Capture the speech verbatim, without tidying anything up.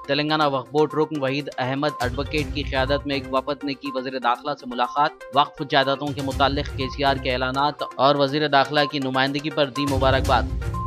तेलंगाना वक्फ board रुकन Waheed Ahmad advocate की क़यादत में एक वफद ने की वज़ीर दाखिला से मुलाकात। वक्फ जायदादों के मुताल्लिक़ के सी आर के ऐलानात और वज़ीर दाखिला की नुमाइंदगी पर दी मुबारकबाद।